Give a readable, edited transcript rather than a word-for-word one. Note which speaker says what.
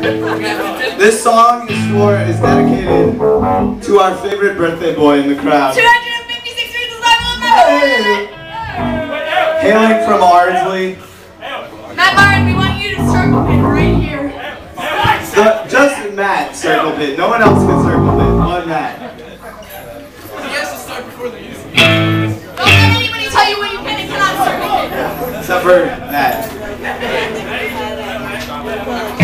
Speaker 1: This song is dedicated to our favorite birthday boy in the crowd.
Speaker 2: 256 reasons I love
Speaker 1: Hailing from Ardsley.
Speaker 2: Matt Martin, we want you to circle pit right here.
Speaker 1: Just Matt circle pit. No one else can circle pit. One Matt.
Speaker 3: He has to start before the music.
Speaker 2: Don't let anybody tell you what you can and cannot circle pit.
Speaker 1: Except for Matt.